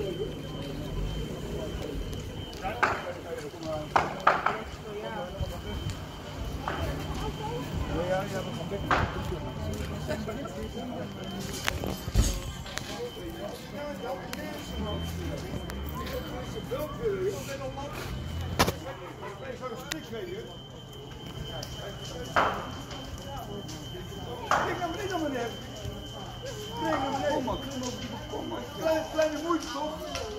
Kleine moeite toch?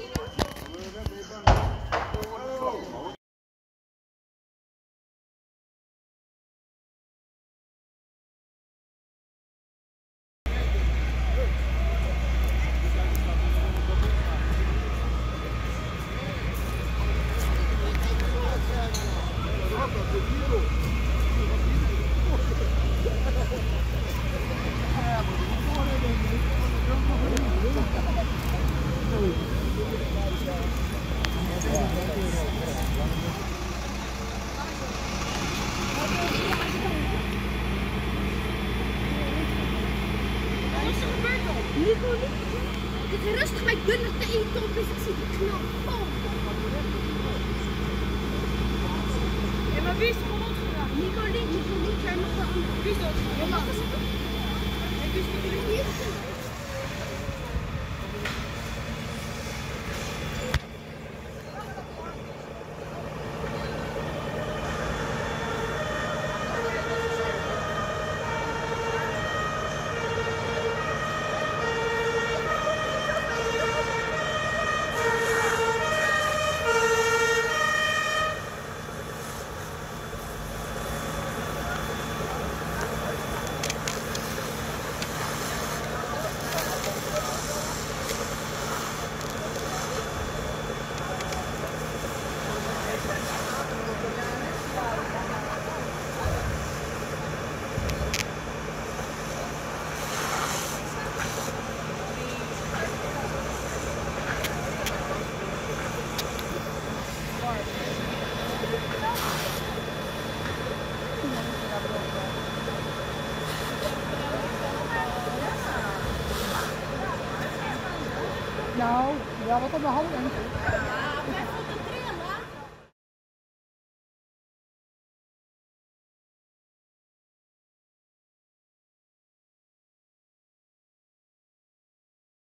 Nico, dit is rustig met gunnen te eten op, dus ik zie die knap. Ja, maar wie is er van ons gedaan? Nico, jij nog wel andere. Wie is dat? Jonas. En wie is dat hier? Nou, ja, wat aan de hand?